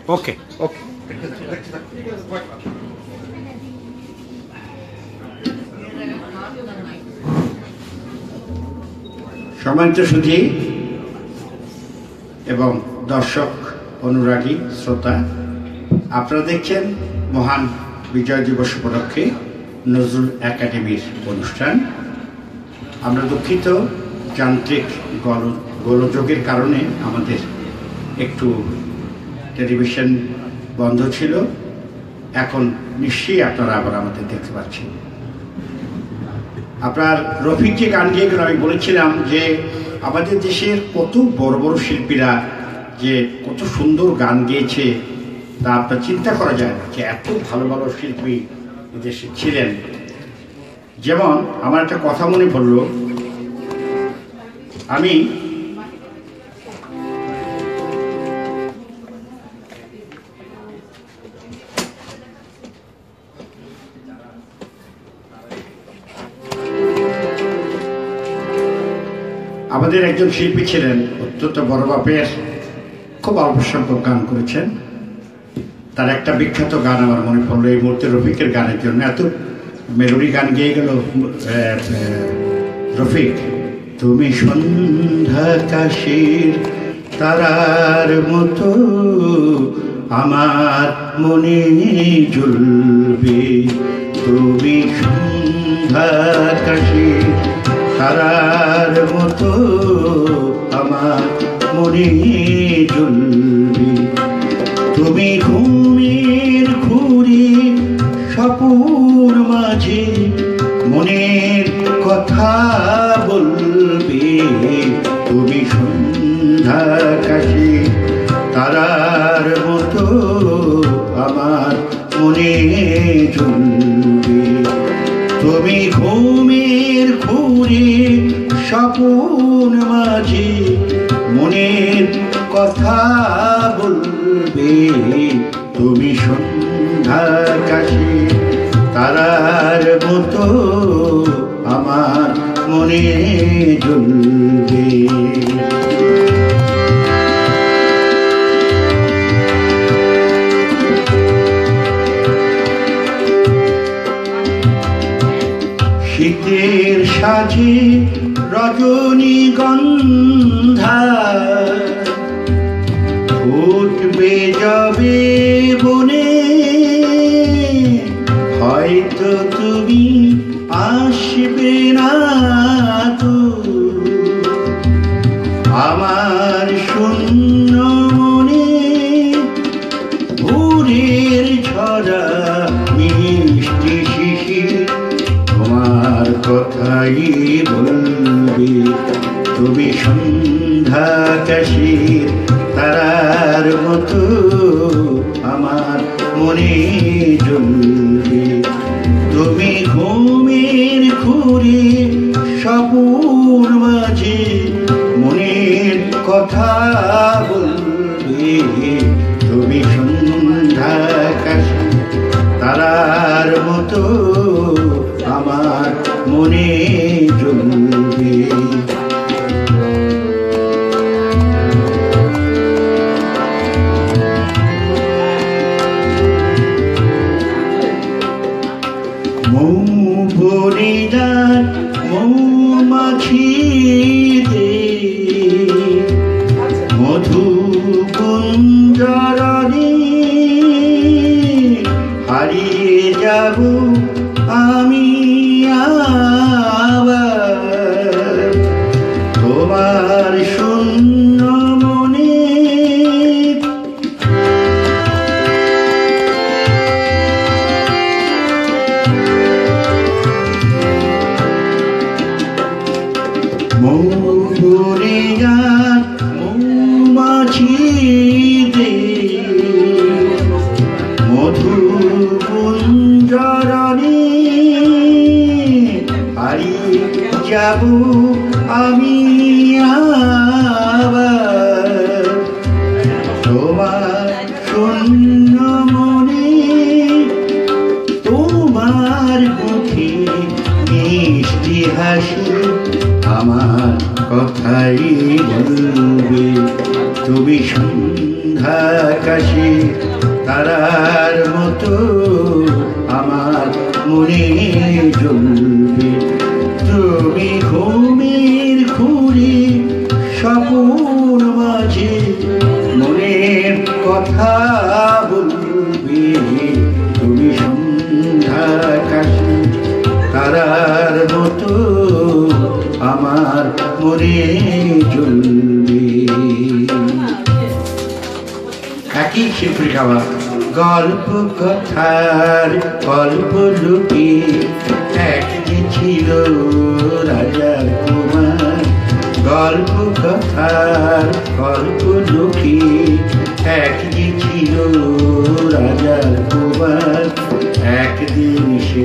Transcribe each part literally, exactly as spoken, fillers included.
ওকে ওকে। সম্মানিত সুধী এবং দর্শক অনুরাগী শ্রোতা, আপনারা দেখছেন মহান বিজয় দিবস উপলক্ষে নজরুল একাডেমির অনুষ্ঠান। আমরা দুঃখিত, যান্ত্রিক গল গোলযোগের কারণে আমাদের একটু টেলিভিশন বন্ধ ছিল। এখন নিশ্চয়ই আপনারা আবার আমাদের দেখতে পাচ্ছেন। আপনার রফিক যে গান গিয়ে আমি বলেছিলাম যে আমাদের দেশের কত বড় বড় শিল্পীরা যে কত সুন্দর গান গেয়েছে, তা আপনার চিন্তা করা যায় না যে এত ভালো ভালো শিল্পী দেশে ছিলেন। যেমন আমার একটা কথা মনে পড়ল, আমি আমাদের একজন শিল্পী ছিলেন, অত্যন্ত বড় বাপের, খুব অল্প সংখ্যক গান করেছেন। তার একটা বিখ্যাত গান আমার মনে পড়লো এই মুহূর্তে রফিকের গানের জন্য। এত মেলোডি গান গেয়ে গেল রফিক। তুমি সন্ধ্যাকাশের তারার মতো আমার মনে জ্বলবে, তুমি সন্ধ্যাকাশের তারার মতো আমার মনে জ্বলবে, তুমি ঘুমের ঘুরে স্বপ্ন মাঝে মনের কথা বলবে, তুমি সন্ধ্যাকাশে তারার মতো আমার মনে জ্বলবে, তুমি ঘুমের ঘুরে স্বপ্ন মাঝে মনের কথা বলবে, তুমি সন্ধ্যাকাশে তারার মতো আমার মনে জ্বলবে। শীতের সাজে রজনীগন্ধা ফুটবে যাবে বনে, হয়তো তুমি আসবে না তো, আমার শূন্য মনে ভোরের ঝরা মিষ্টি শিশির তোমার কথাই বলবে, তুমি সন্ধ্যাকাশের তারার মতো আমার মনে জ্বলবে, তুমি ঘুমের ঘুরে স্বপ্ন মাঝে মনের কথা বলবে, তুমি সন্ধ্যাকাশে তারার মতো আমার মনে জ্বলবে। মৌবনিদার মৌমাছিদের মধু কুঞ্জরণে হারিয়ে যাব আমি আবার, তোমার শূন্য মনে মৌবনিদার মৌমাছিদের মধু কুঞ্জরণে হারিয়ে যাব আমি আবার, তোমার শূন্য মনে তোমার মুখে মিষ্টি হাসি আমার কথাই বলবে, তুমি সন্ধ্যা সন্ধ্যাকাশে তারার মতো আমার মনে জ্বলবে। তুমি ঘুমের ঘুরে স্বপ্ন মাঝে মনের কথা বলবে। তুমি সন্ধ্যাকাশে তারার মতো আমার মনে জ্বলবে। একই শিল্পী গাওয়া গল্প কথার গল্প লুকি এক যে ছিল রাজার কুমার। গল্প কথার গল্প লুকি এক যে ছিল রাজার কুমার। একদিন সে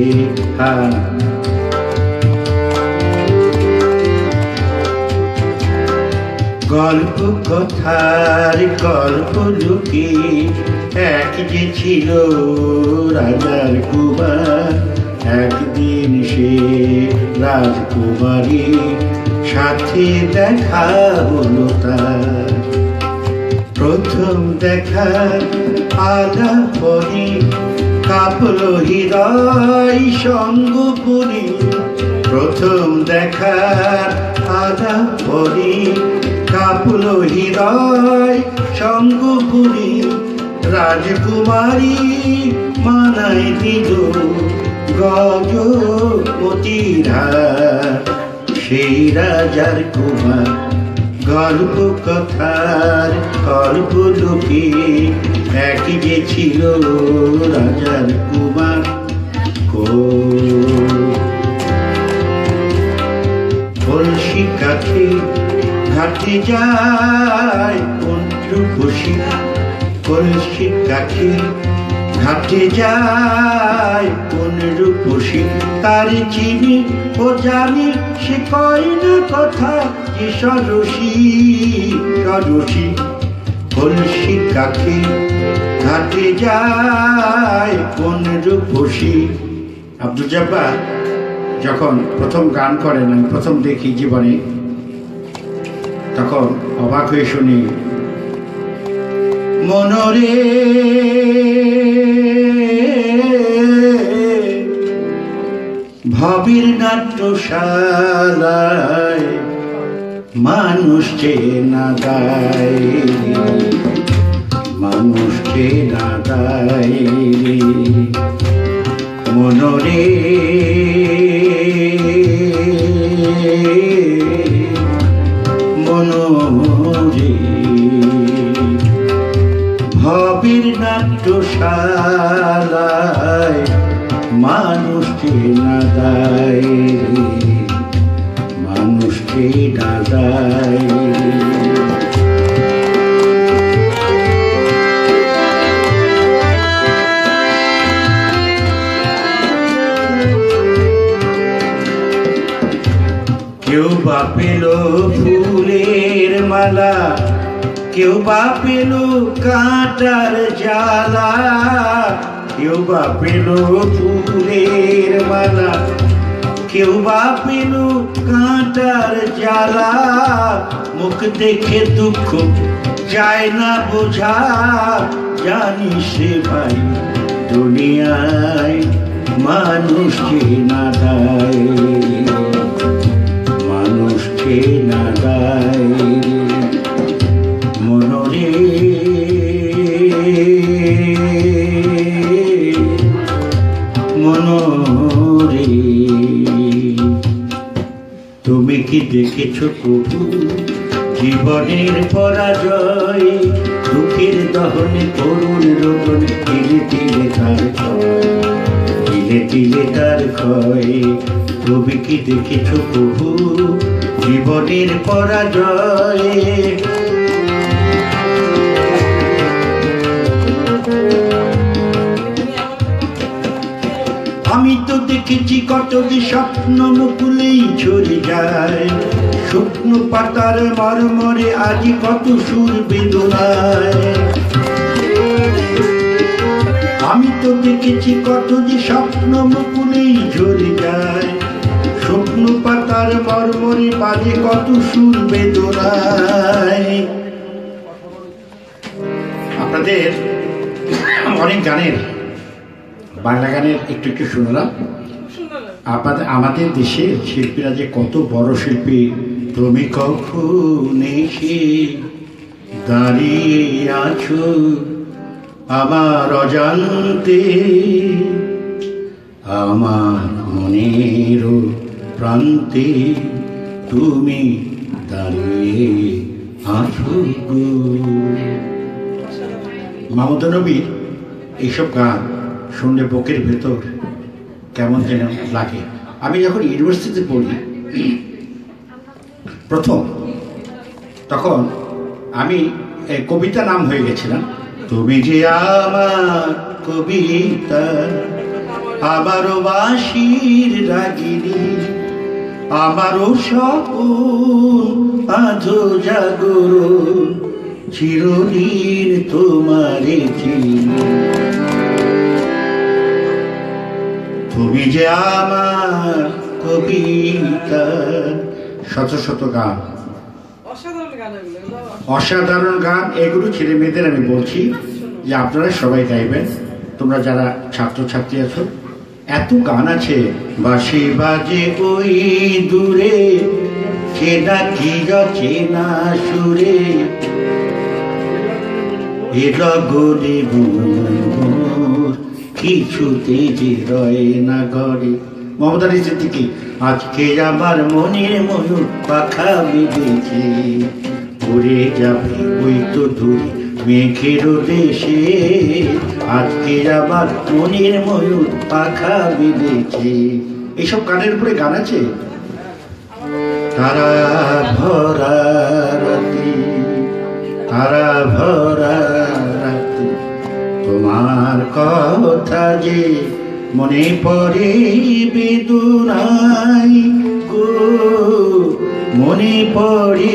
গল্প কথার গল্প লুকি এক যে ছিল রাজার কুমার। একদিন সে রাজকুমারী সাথে দেখা হলো তার। প্রথম দেখা আলাপনে কাঁপলো হৃদয় সঙ্গপুরী। প্রথম দেখা আলাপনে কাঁপলো হৃদয় সঙ্গপুরী। রাজকুমারী মানায় দিল গজপতির হার। সেই রাজার কুমার গল্প কথার গল্প লুকি এক যে ছিল রাজার কুমার। কলসি কাঠে ঘাটে যায় কোন রূপসী। কলসি কাঠে ঘাটে যায় কোন রূপসী। তার চিনি ও জানি সে কয় না কথা যে সরসী সরসী। কলসি কাঠে ঘাটে যায় কোন রূপসী। আব্দুল জব্বার যখন প্রথম গান করেন, আমি প্রথম দেখি জীবনে, তখন অবাক হয়ে শুনি মনরে ভবির নাট্যশালায় মানুষ চেনা দায়। মানুষ চেনা দায় মনরে মনোরে ভবির নাট্যশালায় মানুষ চেনা দায়। মানুষ চেনা দায়। কেউ বা পেল ফুলের মালা, কেউ বা পেল কাঁটার জ্বালা। কেউ বা পেল ফুলের মালা, কেউ বা পেল কাঁটার জ্বালা। মুখ দেখে দুঃখ যায় না বোঝা, জানিস রে ভাই দুনিয়ায় মানুষ চেনা দায়। মানুষ চেনা দায় মনরে মনরে। তুমি কি দেখেছ কবু জীবনের পরাজয়? দুঃখের দহনে করুণ রোদনে তিলে তিলে তার ক্ষয়, তিলে তিলে তার ক্ষয়। তুমি কি দেখেছ কবু জীবনের পরাজয়? আমি তো দেখেছি কত যে স্বপ্ন মুকুলেই ঝরে যায়। শুকনো পাতার মরমরে আজি কত সুর বেদনায়। আমি তো দেখেছি কত যে স্বপ্ন মুকুলেই ঝরে যায়। শুকনো পাতার মরমরে বাজে কত সুর বেদনায়। আপনাদের অনেক গানের বাংলা গানের একটু একটু শুনলাম। আপনাদের আমাদের দেশের শিল্পীরা যে কত বড় শিল্পী। তুমি কখন এসে দাঁড়িয়ে আছো আমার অজান্তে, আমার মনের প্রান্তে তুমি দাঁড়িয়ে আছো গো। মাহমুদ নবীর এইসব গান শুনলে বুকের ভেতর কেমন যেন লাগে। আমি যখন ইউনিভার্সিটিতে পড়ি প্রথম, তখন আমি কবিতা নাম হয়ে গেছিলাম। তুমি যে আমার কবিতা, আমারও বাঁশির রাগিনী, আমারও স্বপন আজো জাগরণ, চিরদিন তোমারে চিনি। তুমি যে আমার কবিতা। শত শত গান, অসাধারণ গান। এগুলো ছেলে মেয়েদের আমি বলছি যে আপনারা সবাই গাইবেন। তোমরা যারা ছাত্রছাত্রী আছো, এত গান আছে। বাঁশি বাজে ওই দূরে, চেনা কি চেনা সুরে, এ লগনে মোর কিছুতে যে রয় না ঘরে। মোহাম্মদ আলী সিদ্দিকী। আজকে আমার মনের ময়ূর পাখা বেঁধেছে, উড়ে যাবে ওই তো দূরে মেঘের দেশে। আজকে আমার মনের ময়ূর পাখা বেঁধেছে। এইসব গানের উপরে গান আছে। তারা ভরা রাতে, তারা ভরা রাতে তোমার কথা যে মনে পড়ে বেদনাই গো, মনে পড়ে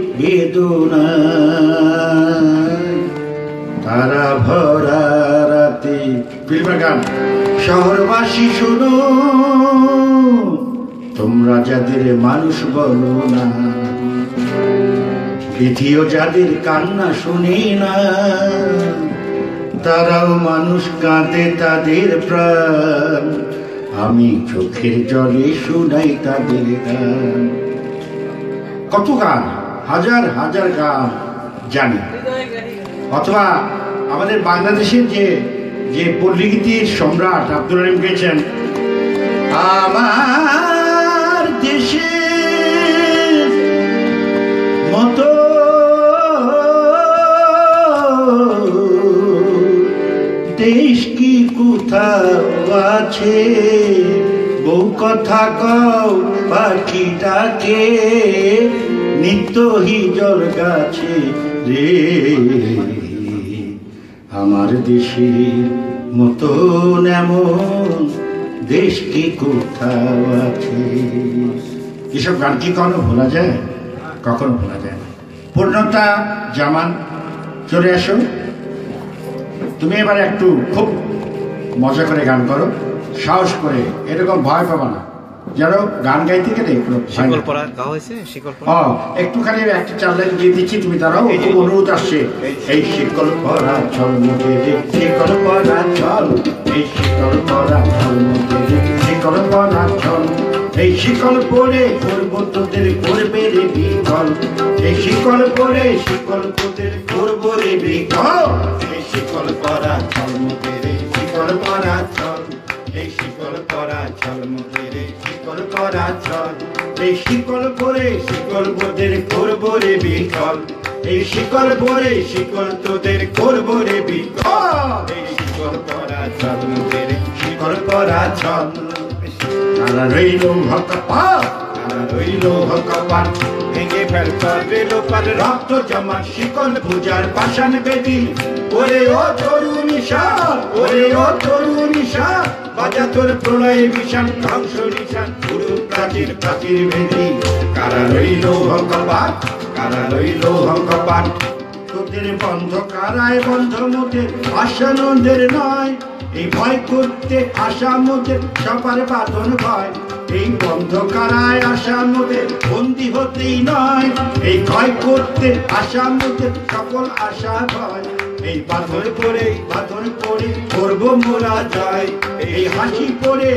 বেদনাই। তারা ভরা রাতে ফিল্মের গান। শহরবাসী শোনো, তোমরা যাদের মানুষ বলো না, পৃথিবী যাদের কান্না শুনে না, তারাও মানুষ, কাঁদে তাদের প্রাণ। আমি চোখের জলে শুনাই তাদের গান। কত গান, হাজার হাজার গান জানি। অথবা আমাদের বাংলাদেশের যে যে পল্লীগীতির সম্রাট আব্দুল রহিম গেছেন, আমার দেশের মতো দেশ কি কোথাও আছে, বউ কথা কও পাখিটাকে, নিত্য হিজল গাছে রে। আমার দেশের মতন এমন দেশ কি কোথাও আছে। এসব গান কি কখনো ভোলা যায়? কখনো ভোলা যায় না। পূর্ণতা জামান, চলে আসো। তুমি এবার একটু খুব মজা করে গান করো, সাহস করে, এরকম ভয় পাবা না। যেন গান গাইতে গেলে একটুখানি একটা চার লাইন দিয়ে দিচ্ছি, তুমি দাঁড়াও, অনুরোধ আসছে। এই শিকল পরা চল মুখে রে, শিকল পরা চল, এই শিকল পরা চল মুখে রে, শিকল পরা চল। এই শিকল পরে করবো তোদের করবে রে বিকল, এই শিকল পরে শিকল তোদের করবো রে বিকল। এই শিকল পরা চল মুখে রে, শিকল পরা চল, এই শিকল পরা চল মুখে রে, শিকল পরা চল। এই শিকল পরে শিকল তোদের করবো রে বিকল, এই শিকল পরে শিকল তোদের করবো রে বিকল। এই শিকল পরা চল মুখে রে, শিকল পরা চল। তারা রইল হকপাত, তারা রইল হকপাত, ভেঙে ফেল করবে লোপার রক্ত জমা শিকল পূজার পাষাণ বেদি। ওরে ও তরুণীশা, ওরে ও তরুণীশা, বাজা তোর প্রলয় বিষাণ ধ্বংস নিশান, পুরু প্রাচীর প্রাচীর ভেদি। কারা রইল হকপাত, কারা রইল হকপাত, তোদের বন্ধ কারায় বন্ধ মোদের আশানন্দের নয়। এই ভয় করতে আশা মোদের সবার বাঁধন ভয়, এই বন্ধ কারায় আশা মোদের বন্দী হতেই নয়। এই ভয় করতে আশা মোদের সকল আশা ভয়, এই বাঁধন পরে বাঁধন পরে করব মোরা জয় এই হাসি পরে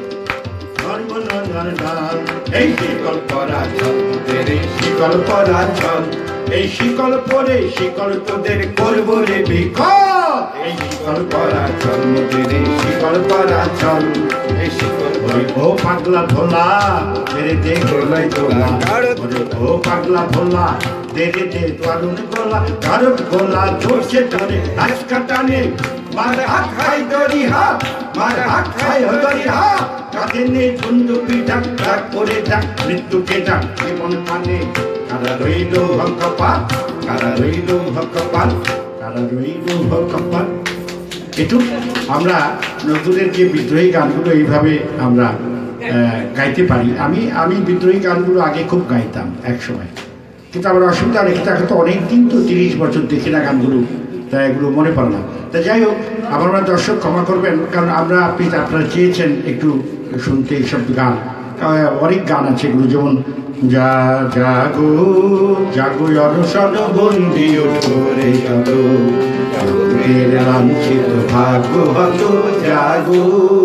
এই শিকল পরা চল তোদের শিকল পরা চল এই শিকল পরে শিকল তোদের করবো রে বিকল এই শিকল পরা চল মোদের শিকল পরা চল এই শিকল ও পাগলা ভোলা তেরে দে গোলাই তোলা ও পাগলা ভোলা তেরে দে দারুণ গোলা দারুণ গোলা জোরছে ধরে নাচ কাটানে মার হাত খাই দড়ি হাত মার হাত খাই দড়ি হাত কাঁধে নে বন্ধু পিঠাক ডাক করে ডাক মৃত্যুকে ডাক জীবন পানে কারা রইল ভঙ্কপাত কারা রইল ভঙ্কপাত কারা রইল ভঙ্কপাত একটু আমরা নজরুলের যে বিদ্রোহী গানগুলো এইভাবে আমরা গাইতে পারি আমি আমি বিদ্রোহী গানগুলো আগে খুব গাইতাম এক সময় কিন্তু আমার অসুবিধা নেই কিন্তু এখন তো অনেক দিন তো তিরিশ বছর দেখি না গানগুলো তাই এগুলো মনে পড়ে না তা যাই হোক আপনারা দর্শক ক্ষমা করবেন কারণ আমরা আপনি আপনারা চেয়েছেন একটু শুনতে এইসব গান অনেক গান আছে এগুলো যেমন যা জাগো জাগো অনশন বন্দি ওঠরে জাগো জাগের লাঞ্ছিত ভাগ্য হত জাগো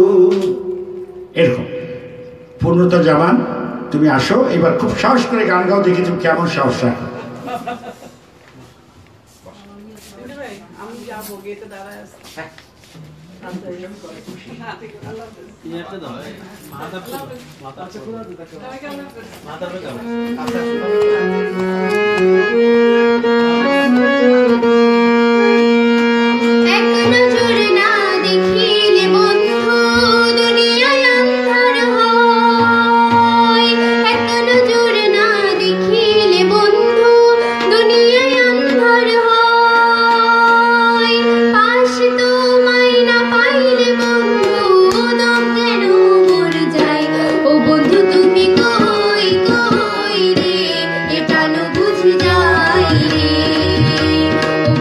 এরকম পূর্ণতা জামান তুমি আসো এবার খুব সাহস করে গান গাও দেখি তুমি কেমন সাহস রাখো ও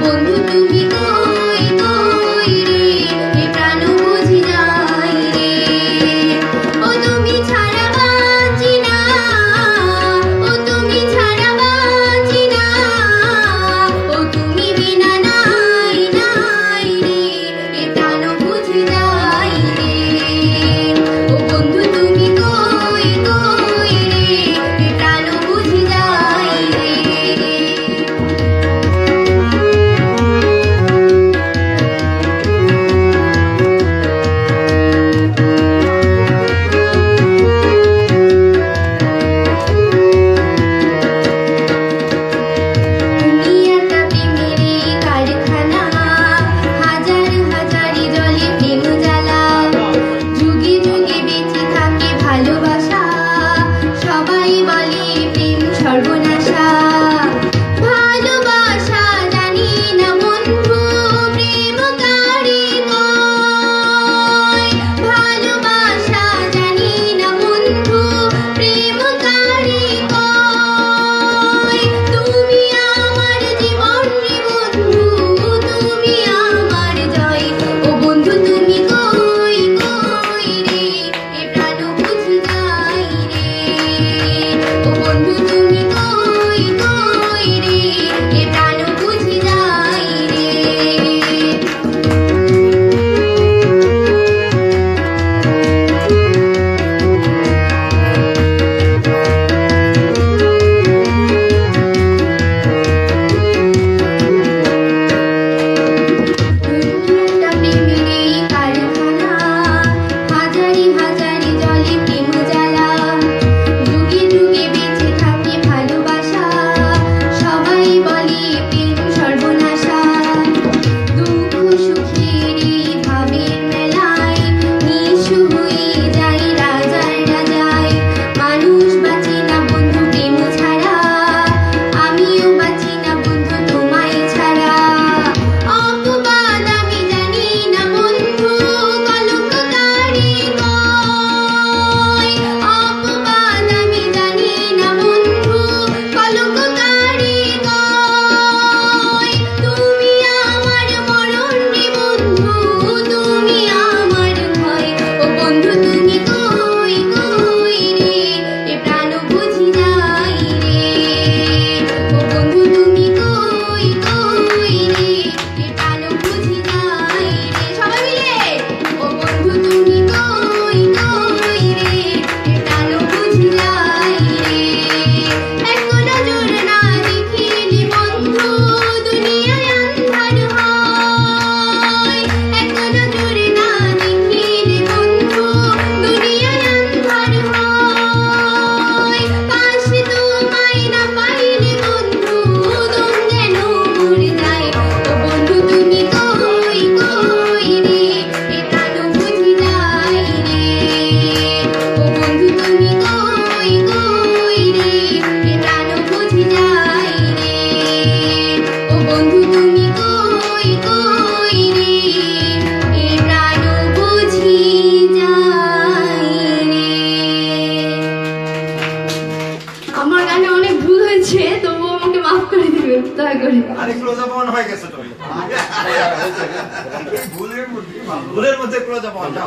ভুলের মধ্যে করে যাবো যাও।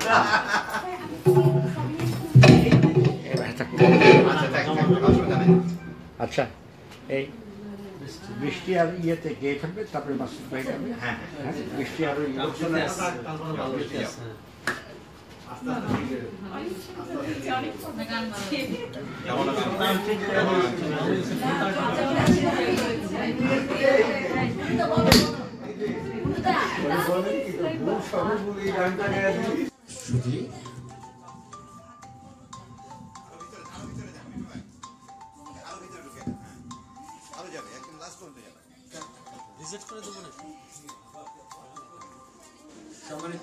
আচ্ছা এই বৃষ্টি আর ইয়েতে গিয়ে ফেলবে তারপরে মাসুদ ভাই যাবে। হ্যাঁ বৃষ্টি আর শুধু সম্মানিত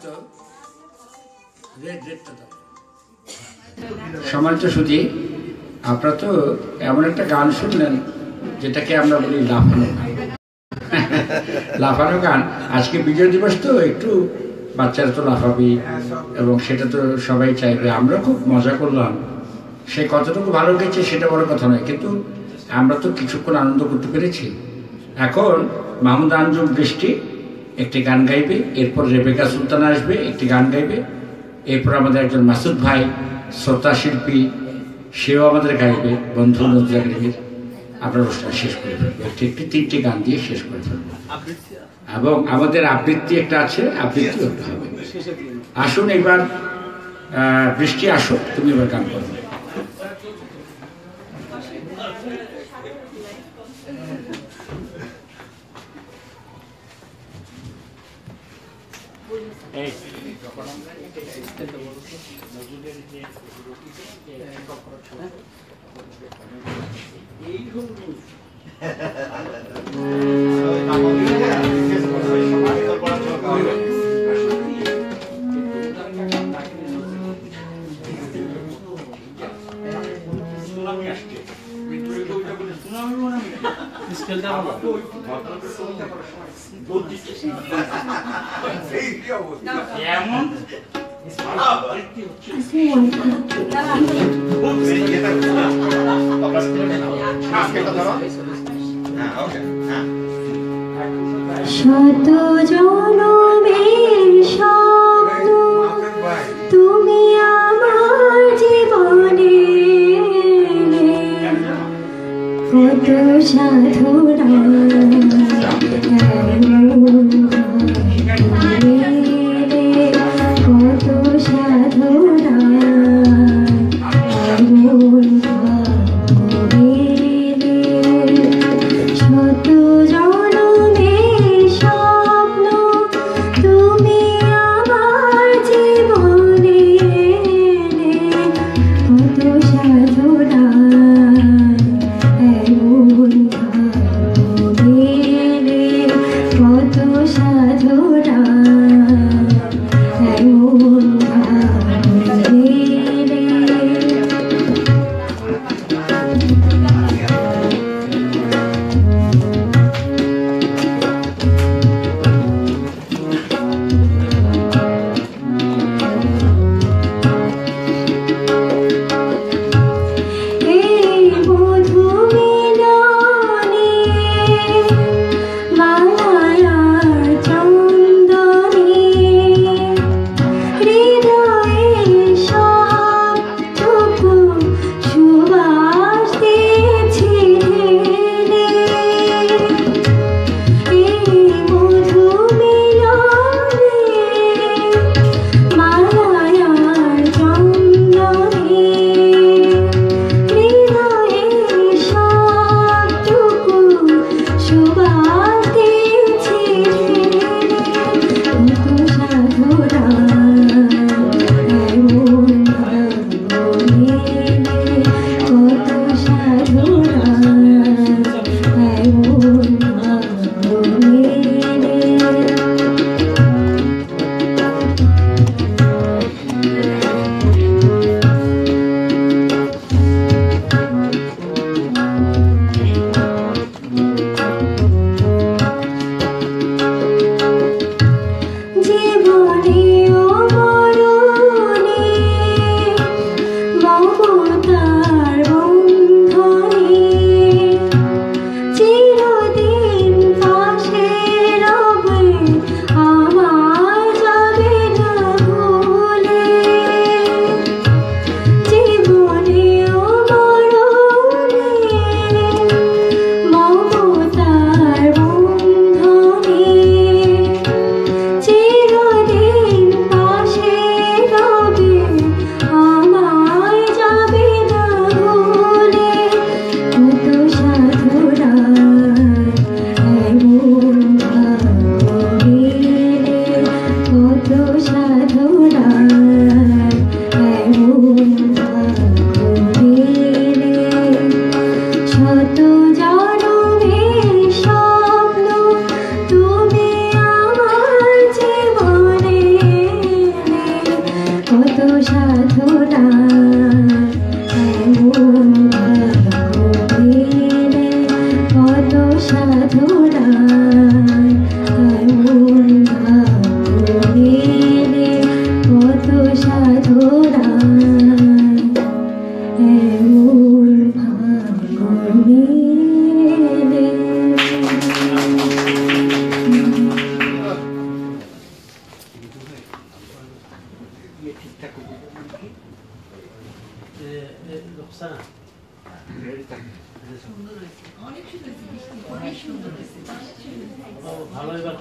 সম্মানিত সুধী, আপনারা তো এমন একটা গান শুনলেন যেটাকে আমরা বলি লাফানো গান। লাফানো গান, আজকে বিজয় দিবস তো একটু বাচ্চারা তো লাফাবি এবং সেটা তো সবাই চাইবে। আমরা খুব মজা করলাম, সে কতটুকু ভালো গেছে সেটা বড় কথা নয়, কিন্তু আমরা তো কিছুক্ষণ আনন্দ করতে পেরেছি। এখন মাহমুদ আঞ্জুম বৃষ্টি একটি গান গাইবে, এরপর রেবেকা সুলতান আসবে একটি গান গাইবে, এরপর আমাদের একজন মাসুদ ভাই শ্রোতা শিল্পী সেও আমাদের গাইবে, বন্ধু নজরুলের। আমরা অনুষ্ঠান শেষ করে ফেলবো একটি একটি তিনটি গান দিয়ে শেষ করে ফেলবো, এবং আমাদের আবৃত্তি একটা আছে, আবৃত্তি করতে হবে। আসুন এবার বৃষ্টি আসো, তুমি এবার গান করো। শত জনমের স্বপ্ন তুমি আমার জীবনে, কত সাধনা কত সাধনা শত জনমের স্বপ্ন তুমি আমার জীবনে, কত সাধনা এমন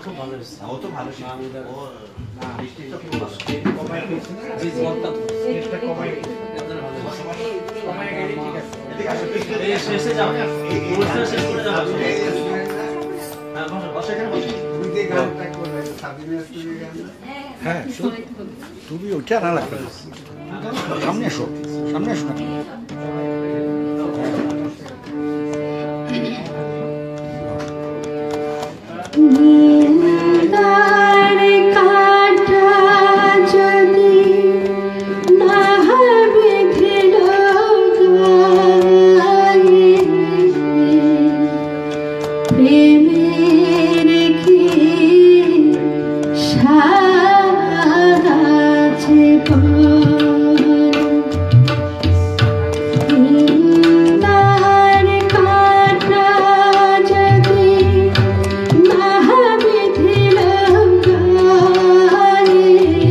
খুব ভালো হয়েছে। ও তো ভালো ছিল। ও না বৃষ্টি তো খুব ভালো। কমাই গেছে না? জি মনটা এটা কমাই গেছে। কমাই গেলে ঠিক আছে। এদিকে আসো। এই শেষে যাও। পুরোটা শেষ করে যাও। হ্যাঁ বসো বসো এখানে বসো। তুমি যে গানটা করবে সাবিনা তুমি গান। হ্যাঁ তুমি ওইটা না লাগবে সামনে এসো সামনে এসো না নীলতার কাঁটা যদি না বিধিল গায়ে, প্রেমের কি স্বাদ আছে বল। নীলতার কাঁটা যদি না বিধিল গায়ে,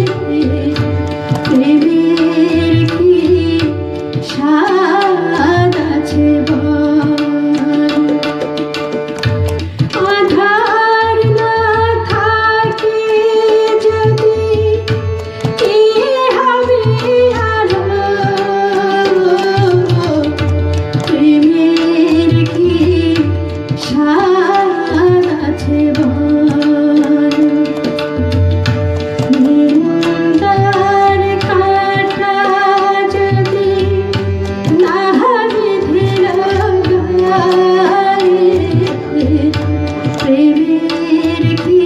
প্রেমের কি স্বাদ আছে বল। আধার না থাকে যদি কি হবে আলো, প্রেমের কি স্বাদ আছে বল। নীলতার কাঁটা যদি না বিধিল গায়ে, প্রেমের কি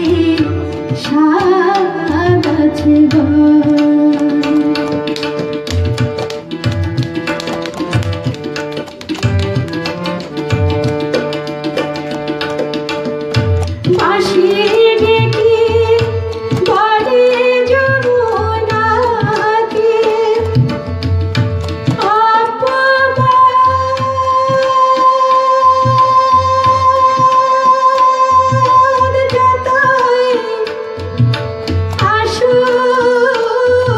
স্বাদ আছে বল। বাঁশি ডেকে বলে যমুনাকে অপমান যতই আসুক,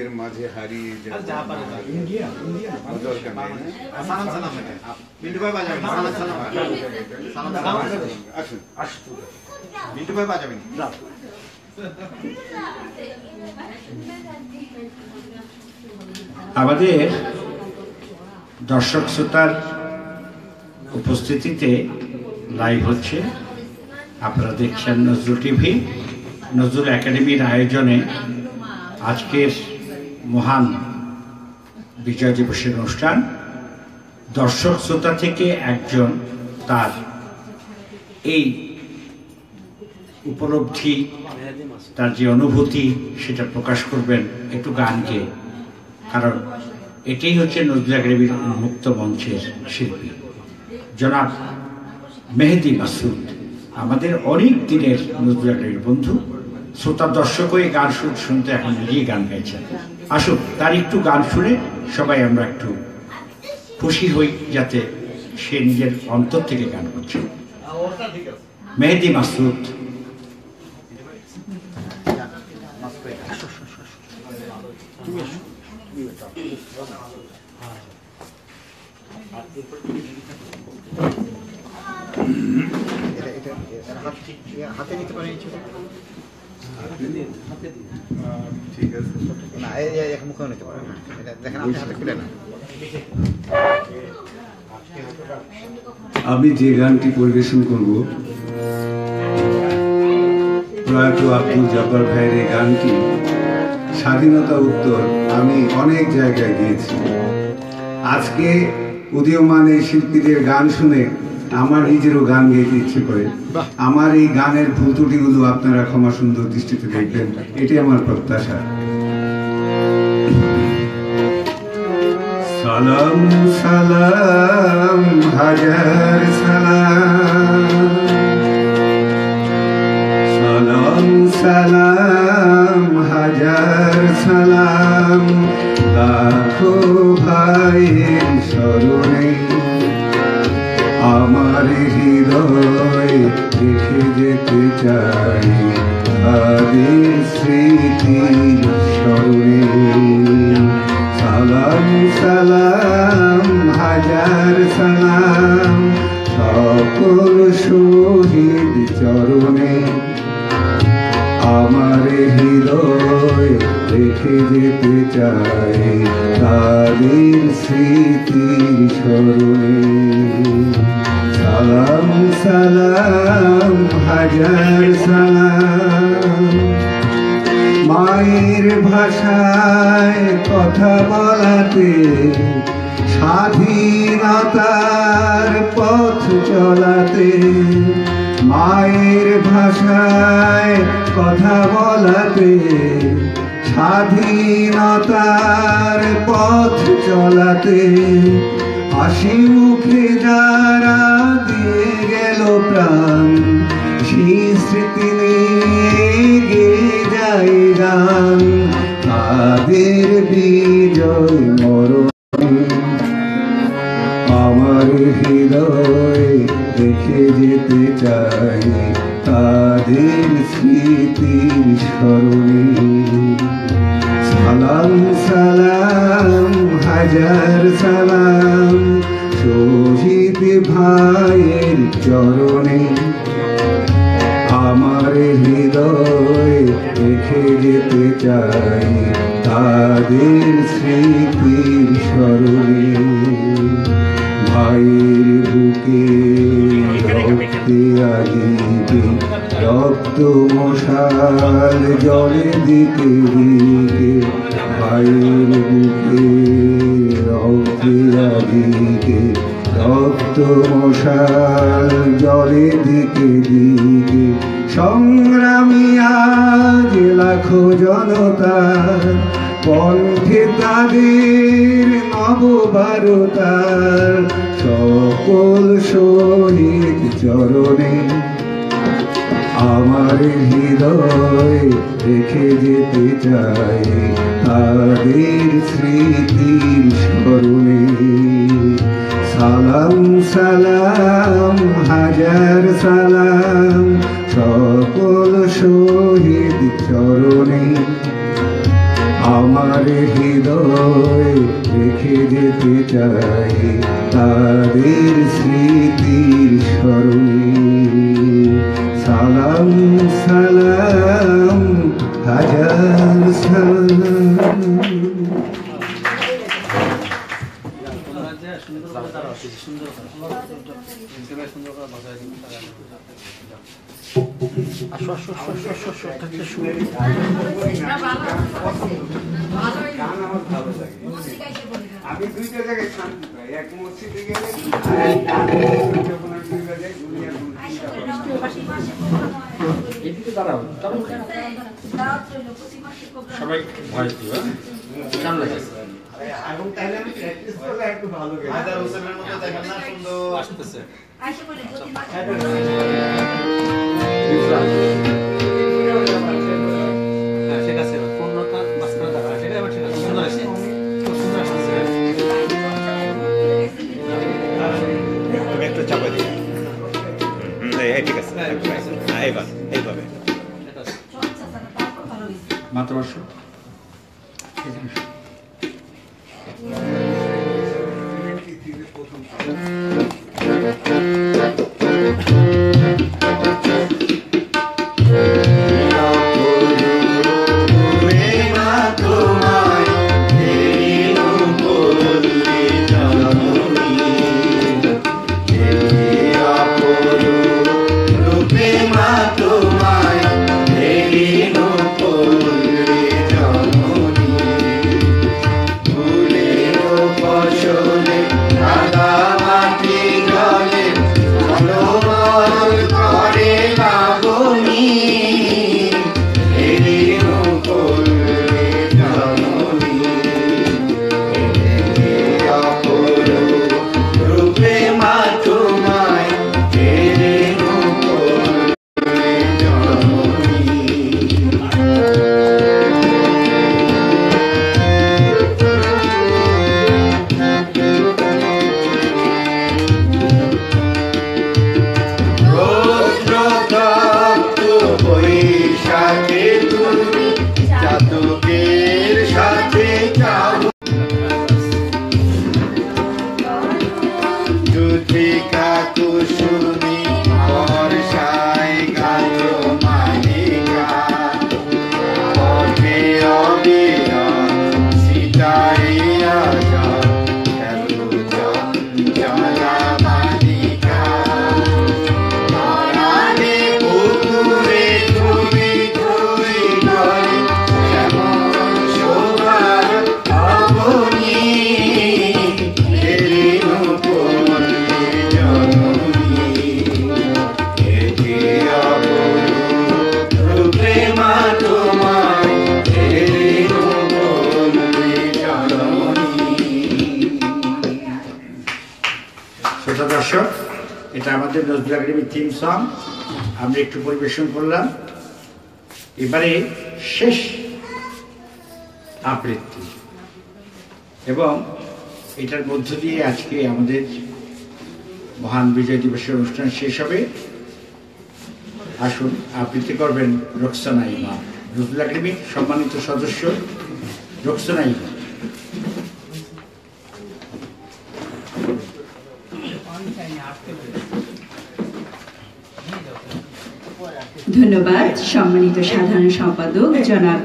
গানের মাঝে হারিয়ে যাওয়া যা পারে তা। ইন্ডিয়া ইন্ডিয়া দরকার নেই না? সালাম সালাম এটা। মিন্টু ভাই বাজাবেন। সালাম সালাম। সালাম সালাম। আসুন আসতো মিন্টু ভাই বাজাবেন। যাও আমাদের দর্শক শ্রোতার উপস্থিতিতে লাইভ হচ্ছে, আপনারা দেখছেন নজরুল টিভি। নজরুল একাডেমির আয়োজনে আজকের মহান বিজয় দিবসের অনুষ্ঠান। দর্শক শ্রোতা থেকে একজন তার এই উপলব্ধি, তার যে অনুভূতি সেটা প্রকাশ করবেন একটু গান গেয়ে, কারণ এটাই হচ্ছে নজরুল একাডেমির উন্মুক্ত মঞ্চের শিল্পী জনাব মেহেদি মাসুদ, আমাদের অনেক দিনের নজরুল একাডেমির বন্ধু। শ্রোতা দর্শক হয়ে গান শুনতে এখন নিজেই গান গাইছেন। আসুন তার একটু গান শুনে সবাই আমরা একটু খুশি হই, যাতে সে নিজের অন্তর থেকে গান করছে। মেহেদি মাসুদ। হাতে নিতে পারেন ঠিক আছে না, এই মুখেও নিতে পারেন। এটা দেখেন আপনি হাতে খুলে না। আমি যে গানটি পরিবেশন করব, প্রয়াত আব্দুল জব্বার ভাইয়ের এই গানটি স্বাধীনতা উত্তর আমি অনেক জায়গায় গিয়েছি। আজকে উদীয়মান এই শিল্পীদের গান শুনে আমার নিজেরও গান গাইতে ইচ্ছে করে। আমার এই গানের ভুল ত্রুটিগুলো আপনারা ক্ষমা সুন্দর দৃষ্টিতে দেখবেন, এটি আমার প্রত্যাশা। সালাম সালাম হাজার সালাম, সালাম সালাম হাজার সালাম, লাখো ভাইয়ের স্মরণে আমার হৃদয় রেখে যেতে চাই তাদের স্মৃতির স্মরণে। সালাম সালাম হাজার সালাম সকল শহীদ চরণে, আমার হৃদয় রেখে যেতে চাই তাদের স্মৃতির স্মরণে। সালাম সালাম হাজার সালাম, মায়ের ভাষায় কথা বলাতে, স্বাধীনতার পথ চলাতে, মায়ের ভাষায় কথা বলাতে, স্বাধীনতার পথ চলাতে, হাসি মুখে যারা দিয়ে গেল প্রাণ, সেই স্মৃতি নিয়ে গেয়ে যায় গান তাদের বিজয় মরণ। আমার হৃদয় দেখে যেতে চাই তাদের স্মৃতির স্মরণে। সালাম সালাম হাজার সালাম শহীদ ভাইয়ের চরণে, আমার হৃদয় রেখে যেতে চাই তাদের স্মৃতির স্মরণে। ভাইয়ের বুকে রক্তে আজিবে রক্ত মশাল জলে দিকে দিকে, ভাইয়ের বুকে রক্তে আজিবে রক্ত মশাল জলে দিকে দিকে, সংগ্রামী আজ লাখো জনতা কণ্ঠে তাদের নববারতার, সকল শহীদ চরণে আমার হৃদয় রেখে যেতে চাই তাদের স্মৃতির স্মরণে। সালাম সালাম হাজার সালাম সকল শহীদ চরণে, আমার হৃদয় রেখে যেতে চাই তাদের স্মৃতির স্মরণে। সালাম সালাম হাজার সালাম। সুন্দর করে তারা সুন্দর করে সুন্দর করে বসায় দিন। আসো আসো আসো আসো আসো থাকতে শুনে আমি দুইটা জায়গায় শান্তি পাই, এক মসজিদে গেলে এদিকে দাঁড়াও, সবাই ভয়েস দিবা কেমন লাগে? এবং তাহলে আমি প্র্যাকটিস করলে একটু ভালো গেছে। হায়দার হোসেনের মতো দেখেন না সুন্দর আসতেছে। হ্যাঁ ঠিক আছে পূর্ণতা মাঝখানে দাঁড়া সেটা এবার ঠিক আছে সুন্দর আছে খুব সুন্দর আসছে। তুমি একটু চাপা দিও। হ্যাঁ ঠিক আছে হ্যাঁ এইবার এইভাবে মাতৃভাষা দর্শক, এটা আমাদের নজরুল একাডেমির থিম সং আমরা একটু পরিবেশন করলাম। এবারে শেষ আবৃত্তি এবং এটার মধ্য দিয়ে আজকে আমাদের মহান বিজয় দিবসের অনুষ্ঠান শেষ হবে। আসুন আবৃত্তি করবেন রোকসানা ইমাম, নজরুল একাডেমির সম্মানিত সদস্য রোকসানা ইমাম। ধন্যবাদ সম্মানিত সাধারণ সম্পাদক জনাব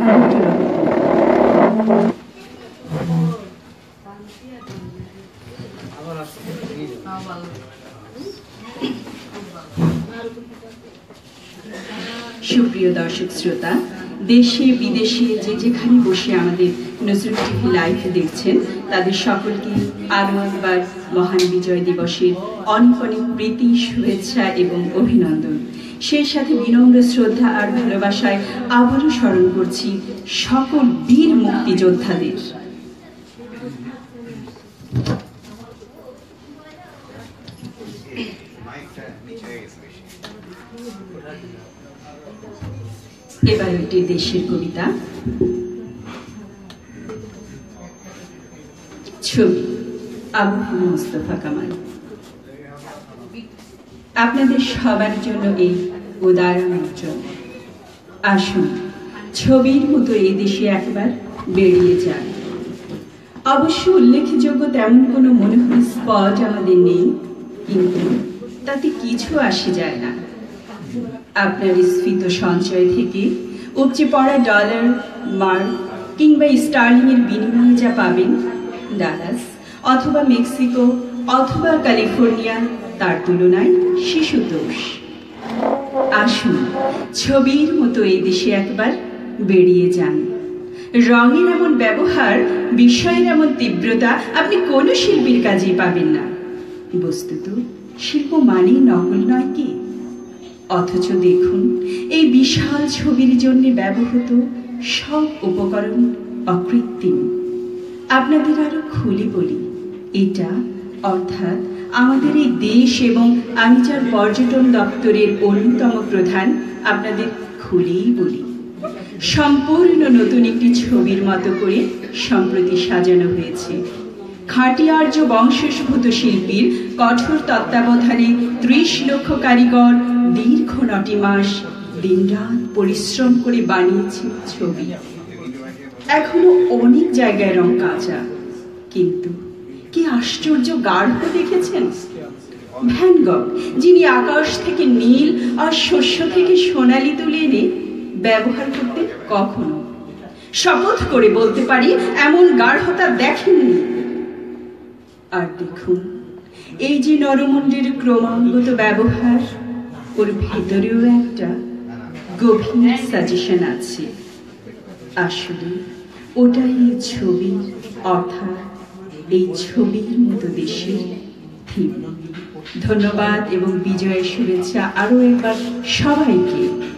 সুপ্রিয় দর্শক শ্রোতা, দেশে বিদেশে যে যেখানে বসে আমাদের নজরুল টিভি লাইভ দেখছেন তাদের সকলকে আরও একবার মহান বিজয় দিবসের অনেক অনেক প্রীতি, শুভেচ্ছা এবং অভিনন্দন। সেই সাথে বিনম্র শ্রদ্ধা আর ভালোবাসায় আবারও স্মরণ করছি সকল বীর মুক্তিযোদ্ধাদের। এবার একটি দেশের কবিতা। ছবি আবু মুস্তফা কামাল। আপনাদের সবার জন্য এই উদাহরণ। আসুন ছবির মতো এই দেশে একবার বেরিয়ে যান। অবশ্য উল্লেখযোগ্য তেমন কোনো মনোহর স্পট আমাদের নেই, কিন্তু তাতে কিছু আসে যায় না। আপনার স্ফীত সঞ্চয় থেকে উপচে পড়া ডলার, মার্ক কিংবা স্টার্লিংয়ের বিনিময়ে যা পাবেন ডালাস অথবা মেক্সিকো অথবা ক্যালিফোর্নিয়া, তার তুলনায় শিশুতোষ। আসুন, ছবির মতো এই দেশে একবার বেরিয়ে যান। রঙের এমন ব্যবহার, বিষয়ের এমন তীব্রতা আপনি কোনো শিল্পীর কাজেই পাবেন না। বস্তুত শিল্প মানেই নকল নয় কি? অথচ দেখুন, এই বিশাল ছবির জন্য ব্যবহৃত সব উপকরণ অকৃত্রিম। আপনাদের আরো খুলে বলি, এটা অর্থাৎ আমাদের এই দেশ এবং আমি যার পর্যটন দপ্তরের অন্যতম প্রধান, আপনাদের খুলেই বলি, সম্পূর্ণ নতুন একটি ছবির মতো করে সম্প্রতি সাজানো হয়েছে। খাঁটি আর্য বংশোদ্ভূত শিল্পীর কঠোর তত্ত্বাবধানে ত্রিশ লক্ষ কারিগর দীর্ঘ নটি মাস দিনরাত পরিশ্রম করে বানিয়েছে ছবি। এখনো অনেক জায়গায় রং কাঁচা, কিন্তু কি আশ্চর্য গাঢ় দেখেছেন? ভ্যান গগ, যিনি আকাশ থেকে নীল আর শস্য থেকে সোনালি তুলে এনে ব্যবহার করতে কখনো, শপথ করে বলতে পারি, এমন গাঢ়তা দেখেননি। আর দেখুন, এই যে নরমুণ্ডের ক্রমাগত ব্যবহার, ওর ভেতরেও একটা গভীর সাজেশন আছে। আসলে ওটাই এই ছবির, অর্থাৎ এই ছবির মতো দেশের থিম। ধন্যবাদ এবং বিজয়ের শুভেচ্ছা আরো একবার সবাইকে।